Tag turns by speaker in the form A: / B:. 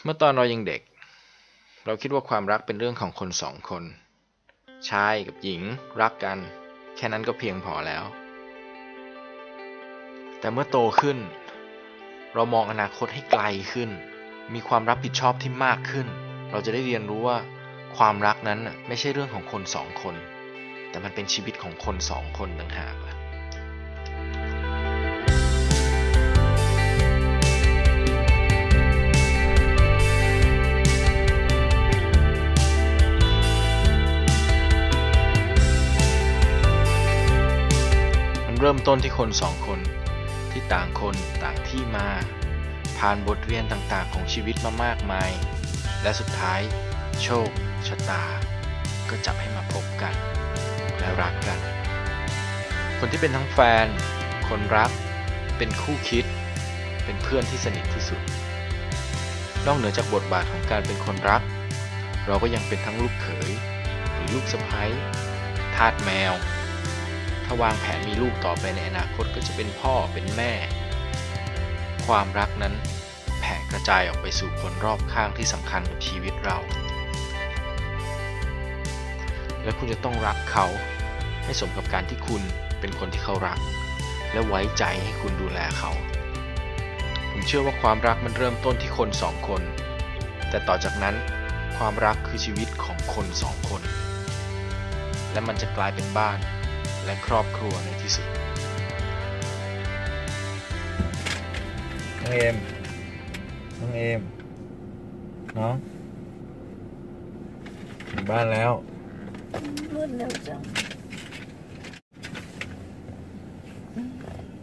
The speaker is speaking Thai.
A: เมื่อตอนเรายังเด็กเราคิดว่าความรักเป็นเรื่องของคนสองคนชายกับหญิงรักกันแค่นั้นก็เพียงพอแล้วแต่เมื่อโตขึ้นเรามองอนาคตให้ไกลขึ้นมีความรับผิดชอบที่มากขึ้นเราจะได้เรียนรู้ว่าความรักนั้นไม่ใช่เรื่องของคนสองคนแต่มันเป็นชีวิตของคนสองคนต่างหากล่ะเริ่มต้นที่คนสองคนที่ต่างคนต่างที่มาผ่านบทเรียนต่างๆของชีวิตมามากมายและสุดท้ายโชคชะตาก็จับให้มาพบกันและรักกันคนที่เป็นทั้งแฟนคนรักเป็นคู่คิดเป็นเพื่อนที่สนิทที่สุดนอกเหนือจากบทบาทของการเป็นคนรักเราก็ยังเป็นทั้งลูกเขยหรือลูกสะใภ้ทาสแมวถ้าวางแผนมีลูกต่อไปในอนาคตก็จะเป็นพ่อเป็นแม่ความรักนั้นแผ่กระจายออกไปสู่คนรอบข้างที่สำคัญกับชีวิตเราและคุณจะต้องรักเขาให้สมกับการที่คุณเป็นคนที่เขารักและไว้ใจให้คุณดูแลเขาผมเชื่อว่าความรักมันเริ่มต้นที่คนสองคนแต่ต่อจากนั้นความรักคือชีวิตของคนสองคนและมันจะกลายเป็นบ้านและครอบครัวในที่สุด
B: น้องเอมน้องถึงบ้านแล้ว
C: รวดเร็วจัง